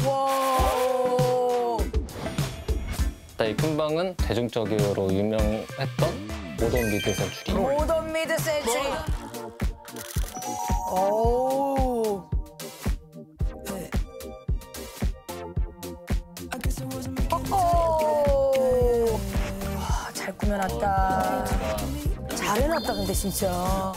와. 이 큰방은 대중적으로 유명했던 모던 미드 센츄리. 모던 미드 센츄리. 오. 네. 와, 잘 꾸며놨다. 잘 해놨다 근데 진짜.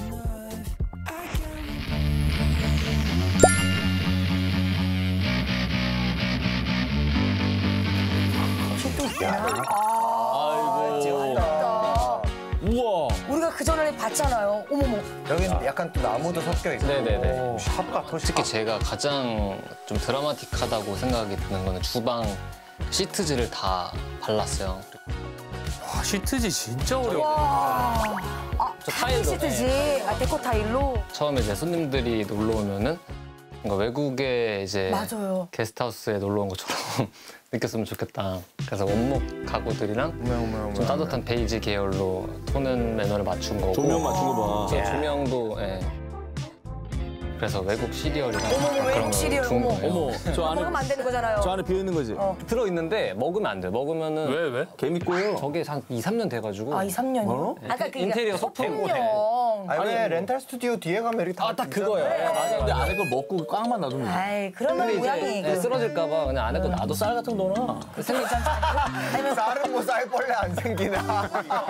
우와. 우리가 그 전에 봤잖아요. 어머머. 여기는 약간 또 나무도 섞여 있고. 네네네. 샵 같아. 솔직히 제가 가장 좀 드라마틱하다고 생각이 드는 거는 주방 시트지를 다 발랐어요. 와, 시트지 진짜 어려워. 와. 아, 저 타일로, 시트지. 아, 데코 타일로. 처음에 이제 손님들이 놀러 오면은 뭔가 외국에 이제 맞아요. 게스트하우스에 놀러 온 것처럼 느꼈으면 좋겠다. 그래서 원목 가구들이랑 좀 따뜻한 베이지 계열로 톤앤 매너를 맞춘 거고. 조명 맞춘 거 봐. 저 조명도 예. 그래서 외국 시리얼이랑 어머, 그런 외국 거 시리얼, 준 어머. 거예요. 어머, 저 안에 먹으면 안 되는 거잖아요. 저 안에 비어 있는 거지. 들어 있는데 먹으면 안 돼. 먹으면은 왜? 개미꼬요. 저게 한 2, 3년 돼가지고. 아, 2, 3년이요? 아까 그 인테리어 소품용. 아니 왜 렌탈 스튜디오 뒤에 가면 이렇게 다 딱 그거예요. 있잖아요. 맞아요. 근데 안에 걸 먹고 깡만 놔두면 돼. 아이, 그러면 모양이. 네, 쓰러질까봐 그냥 안에 거 놔둬. 쌀 같은 거 넣어놔. 아니면 쌀은 뭐 쌀벌레 안 생기나.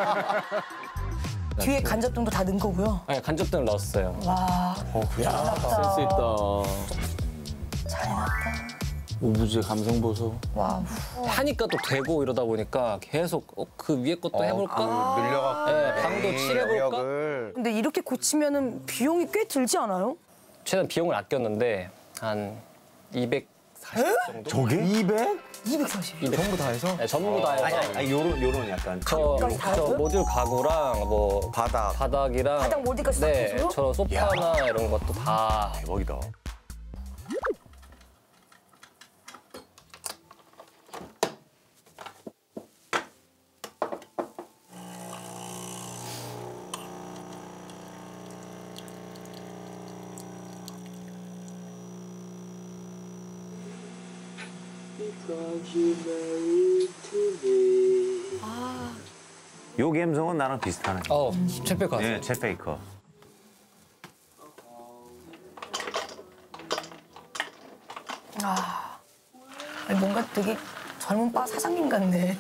뒤에 간접등도 다 넣은 거고요. 네, 간접등을 넣었어요. 와, 센스 있다. 잘 해놨다. 우부지의 감성 보소. 와, 하니까 또 되고 이러다 보니까 계속 그 위에 것도 해볼까? 밀려갖고. 네, 방도 칠해볼까? 영역을. 근데 이렇게 고치면은 비용이 꽤 들지 않아요? 최대한 비용을 아꼈는데 한 240 정도? 저게? 200? 240. 전부 다 해서? 네, 전부 다 해서 아니 요런 약간. 저 모듈 가구랑 뭐 바닥이랑 바닥 모듈까지 다 네, 해서요? 저 소파나 이런 것도 다 대박이다. 요 감성은 나랑 비슷하네. 챗 베이커 네, 챗 베이커. 아니, 뭔가 되게 젊은 바 사장님 같네.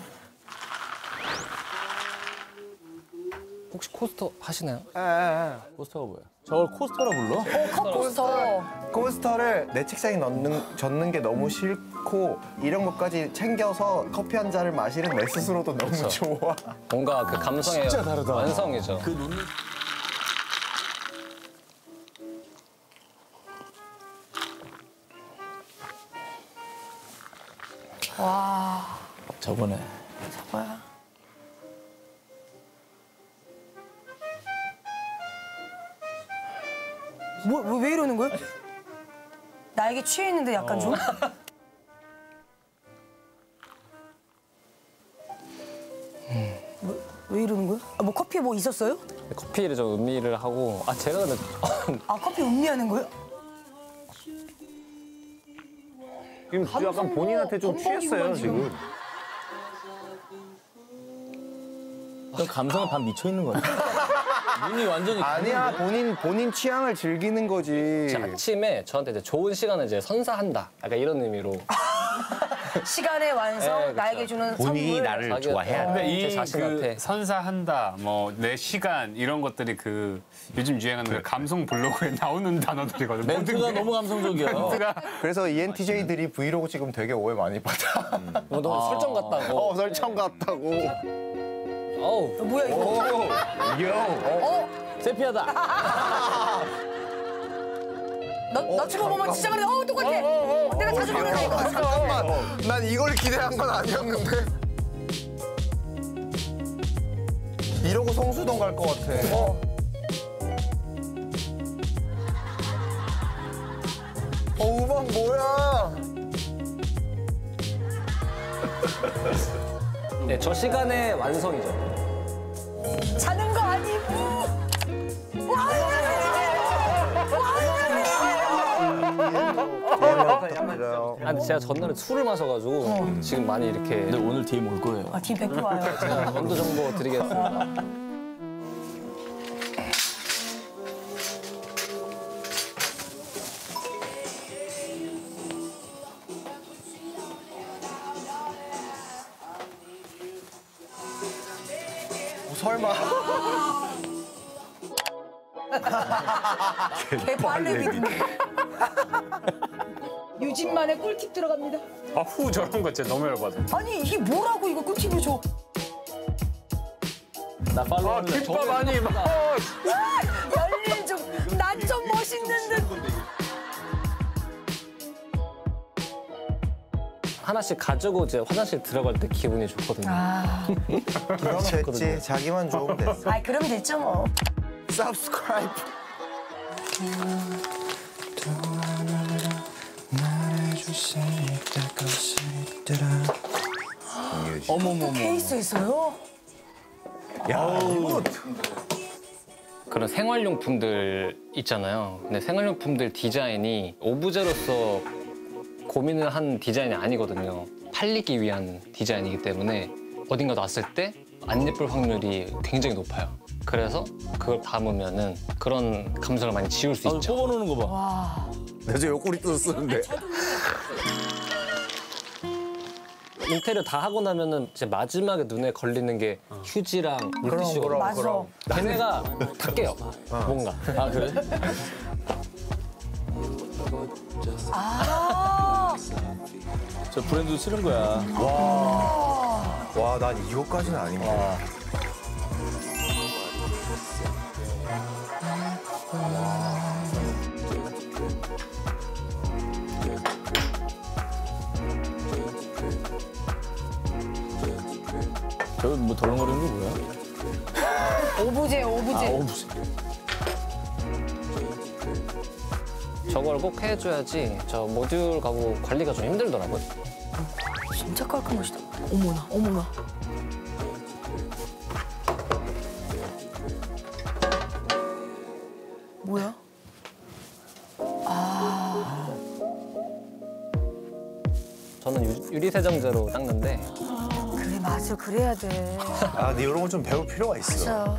혹시 코스터 하시나요? 코스터가 뭐야? 저걸 코스터라 불러? 컵코스터. 코스터를 내 책상에 젓는 게 너무 싫고 이런 것까지 챙겨서 커피 한 잔을 마시는 내 스스로도 너무 좋아. 뭔가 그 감성의 진짜 다르다. 완성이죠. 그 눈이 와, 저거네. 저거야. 왜 이러는 거야? 나에게 취해 있는데 약간 좀? 왜 이러는 거야? 아, 뭐 커피에 뭐 있었어요? 커피를 좀 음미를 하고 제가 근데 아, 커피 음미하는 거예요? 지금 약간 본인한테 좀 취했어요, 지금. 형 감성에 반 미쳐 있는 거야. 눈이 완전히. 아니야, 본인 취향을 즐기는 거지. 아침에 저한테 이제 좋은 시간을 이제 선사한다. 약간 이런 의미로. 시간의 완성, 네, 그쵸. 나에게 주는 본인이 선물. 나를 자기가- 좋아해야 돼. 근데 제 이 자신한테. 그 선사한다, 뭐 내 시간 이런 것들이 그 요즘 유행하는 그 감성 블로그에 나오는 단어들이거든. 멘트가 너무 감성적이야. 그래서 ENTJ들이 브이로그 찍으면 되게 오해 많이 받아. 너무 설정 같다고. 설정 같다고. 어우. 뭐야 이거? 세피하다. 나 지금 보면 진짜 그래. 똑같아. 내가 자주 보는 애 이거. 잠깐만, 난 이걸 기대한 건 아니었는데. 이러고 성수동 갈 것 같아. 음악 뭐야? 네, 저 시간의 완성이죠. 자는 거 아니고. 좋아요. 아, 근데 제가 전날에 술을 마셔가지고 지금 많이 이렇게 근데 오늘 DM 올 거예요. 아, 팀 100% 와요. 원두 정보 드리겠습니다. 설마. 개빨래비. 유진만의 꿀팁 들어갑니다. 아후 저런 거 진짜 너무 열받아. 아니 이게 뭐라고 이거 꿀팁을 줘? 나 팔로우는 김밥 아니 막. 열일 좀, 난 좀 멋있는 듯. 하나씩 가지고 이제 화장실 들어갈 때 기분이 좋거든요. 아, 그럼 됐지. 자기만 좋으면 됐어. 아이 그럼 됐죠 뭐. Subscribe. 어머머머. 케이스 있어요? 야, 이거 그런 생활용품들 있잖아요. 근데 생활용품들 디자인이 오브제로서 고민을 한 디자인이 아니거든요. 팔리기 위한 디자인이기 때문에 어딘가 놨을 때 안 예쁠 확률이 굉장히 높아요. 그래서 그걸 담으면은 그런 감성을 많이 지울 수 있죠. 뽑아놓는 거 봐. 와. 내가 옆구리 뜯어 쓰는데. 인테리어 다 하고 나면은 이제 마지막에 눈에 걸리는 게 휴지랑 물티슈가 맞아. 걔네가 다 깨요. 뭔가. 아 그래? 아. 저 브랜드 싫은 거야. 와, 난 이거까지는 아닌데. 저기 뭐 덜렁거리는 게 뭐야? 오브제, 오브제. 오브제. 저걸 꼭 해줘야지 저 모듈 가구 관리가 좀 힘들더라고요. 진짜 깔끔하시다. 어머나, 어머나. 뭐야? 저는 유리세정제로 닦는데 그래, 맞아. 그래야 돼. 아, 근데 이런 건 좀 배울 필요가 있어. 진짜.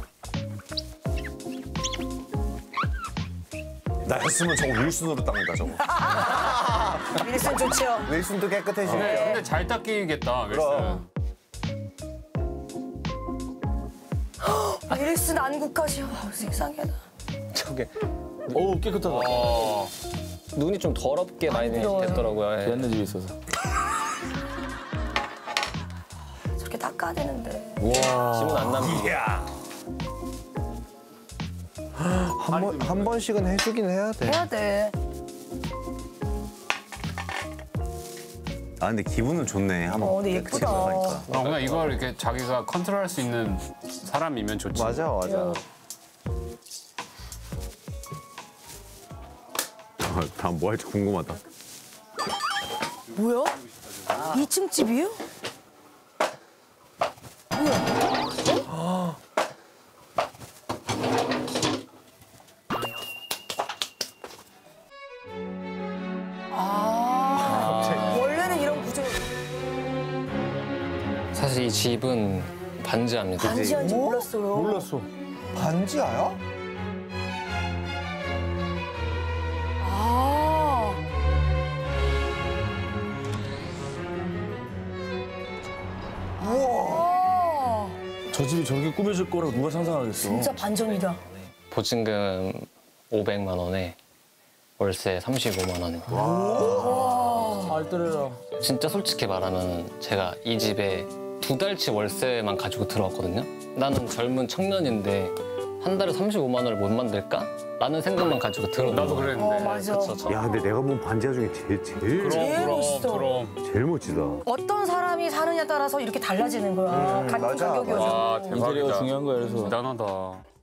나였으면 저거 윌슨으로 닦는다 저거. 윌슨 좋죠. 윌슨도 깨끗해지고. 근데 잘 닦이겠다. 윌슨. 윌슨 안국하셔. 세상에나. 저게 어우 깨끗하다. 눈이 좀 더럽게 많이 부러워요. 됐더라고요. 예. 옛날 집에 있어서. 저렇게 닦아야 되는데. 지문 안 남기게. 한 번씩은 해주긴 해야 돼. 해야 돼. 아 근데 기분은 좋네. 한번 근데 예쁘다. 그냥 이걸 이렇게 자기가 컨트롤할 수 있는 사람이면 좋지. 맞아, 맞아. 다음 뭐 할지 궁금하다. 뭐야? 2층 집이에요? 원래는 이런 구조. 사실 이 집은 반지합니다. 반지한지 몰랐어요. 몰랐어. 반지하야? 아. 우와. 저 집이 저렇게 꾸며질 거라고 누가 상상하겠어. 진짜 반전이다. 보증금 500만 원에 월세 35만 원입니다. 알뜰해라. 진짜 솔직히 말하면 제가 이 집에 2달치 월세만 가지고 들어왔거든요. 나는 젊은 청년인데 한 달에 35만 원을 못 만들까? 라는 생각만 가지고 들어온 나도 거예요. 그랬는데. 맞아. 야 근데 내가 본 반지하 중에 제일 멋있어. 그럼. 제일 멋지다. 어떤 사람이 사느냐에 따라서 이렇게 달라지는 거야. 같은 맞아, 가격이어도. 와 인테리어가 대박이다. 중요한 거야 그래서. 대단하다.